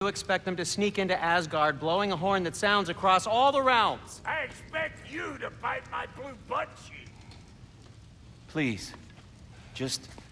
you expect them to sneak into Asgard blowing a horn that sounds across all the realms? I expect you to bite my blue butt cheek. Please, just